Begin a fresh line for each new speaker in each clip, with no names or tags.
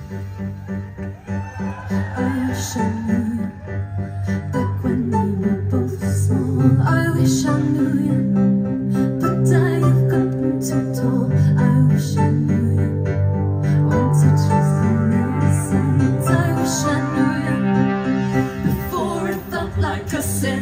I wish I knew back when we were both small. I wish I knew you, but I've gotten too tall. I wish I knew you, want to trust in the signs. I wish I knew you before it felt like a sin.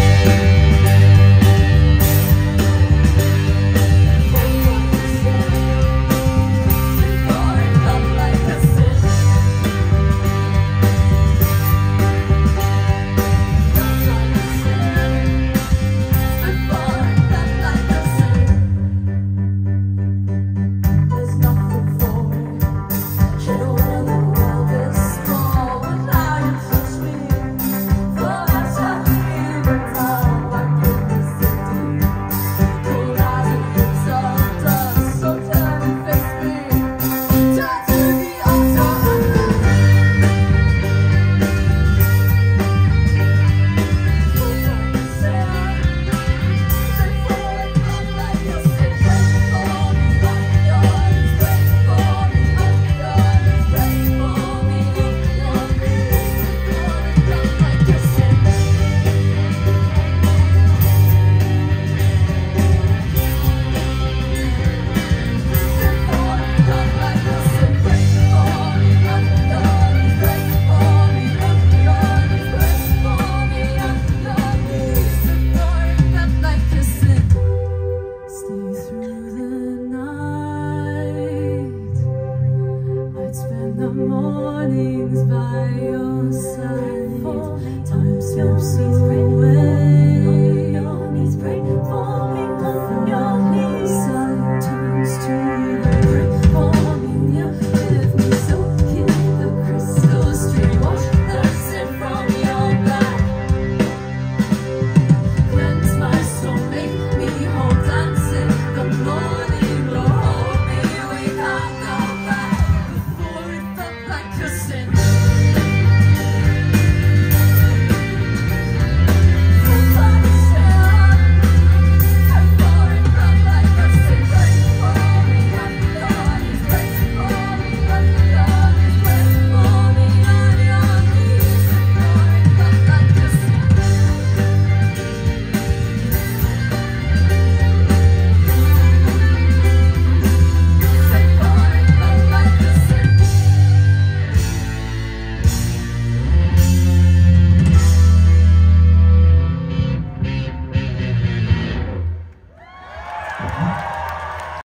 The mornings by your side, time slips away. On your knees, pray for me. On your knees, sight turns to